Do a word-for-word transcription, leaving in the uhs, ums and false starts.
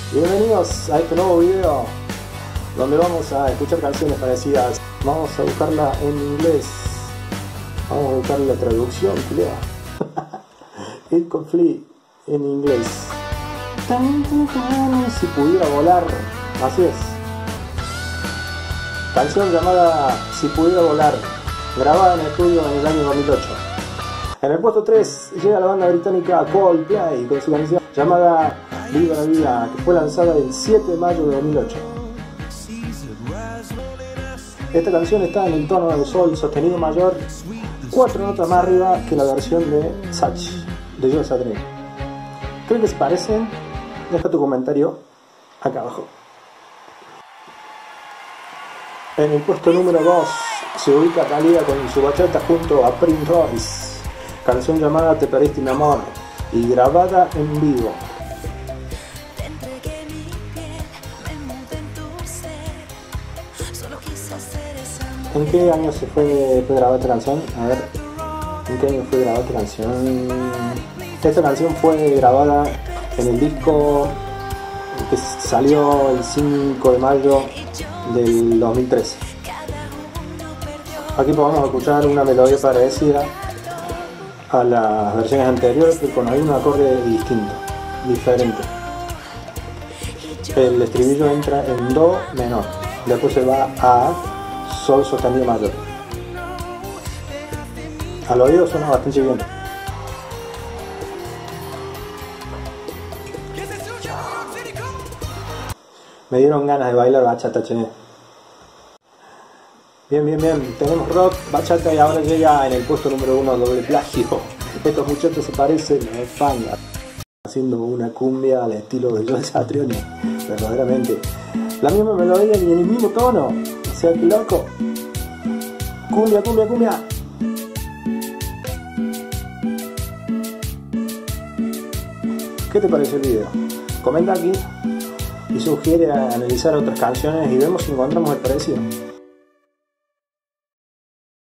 Bienvenidos a este nuevo video donde vamos a escuchar canciones parecidas. Vamos a buscarla en inglés. Vamos a buscar la traducción, culea. It Could Fly en inglés. Si pudiera volar. Así es. Canción llamada Si pudiera volar, grabada en estudio en el año dos mil ocho. En el puesto tres llega la banda británica Coldplay con su canción llamada Viva la Vida, que fue lanzada el siete de mayo de dos mil ocho. Esta canción está en el tono de sol sostenido mayor, cuatro notas más arriba que la versión de Satch, de Joe Satriani. ¿Creen que se parecen? Deja tu comentario acá abajo. En el puesto número dos se ubica Thalía con su bachata junto a Prince Royce, canción llamada Te perdiste mi amor y grabada en vivo. ¿En qué año se fue, fue grabada esta canción? A ver, ¿en qué año fue grabada esta canción? Esta canción fue grabada en el disco que salió el cinco de mayo del dos mil trece. Aquí podemos escuchar una melodía parecida a las versiones anteriores, pero con algún acorde distinto, diferente. El estribillo entra en do menor, después se va a sol sostenido mayor. Al oído suena bastante bien. Me dieron ganas de bailar bachata, che. Bien, bien, bien. Tenemos rock, bachata y ahora llega en el puesto número uno doble plagio. Estos muchachos se parecen a España, haciendo una cumbia al estilo de Joe Satriani. Verdaderamente. La misma melodía y el mismo tono. O sea, que loco. Cumbia, cumbia, cumbia. ¿Qué te pareció el video? Comenta aquí y sugiere analizar otras canciones y vemos si encontramos el parecido.